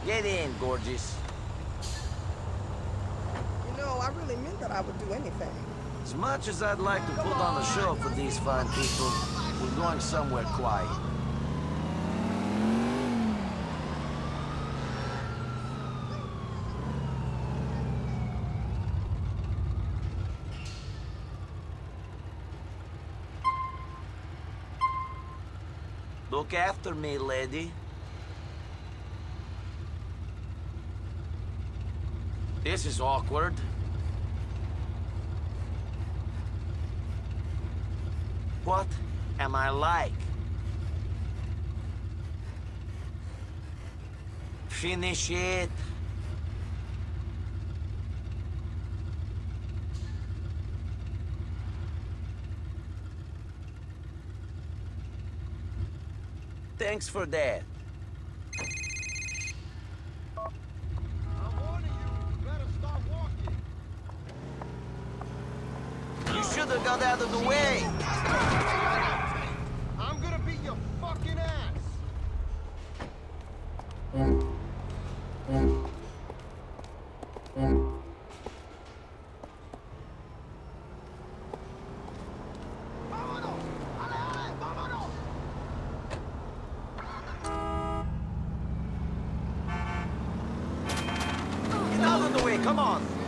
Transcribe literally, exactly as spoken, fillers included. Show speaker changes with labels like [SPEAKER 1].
[SPEAKER 1] Get in, gorgeous.
[SPEAKER 2] You know, I really meant that I would do anything.
[SPEAKER 1] As much as I'd like to put on a show for these fine people, we're going somewhere quiet. Look after me, lady. This is awkward. What am I like? Finish it. Thanks for that.
[SPEAKER 3] I'm warning you, you better start walking.
[SPEAKER 1] You should have got out of the way.
[SPEAKER 3] I'm gonna beat your fucking ass. Vámonos! Ale, ale, vámonos!
[SPEAKER 1] Get out of the way, come on.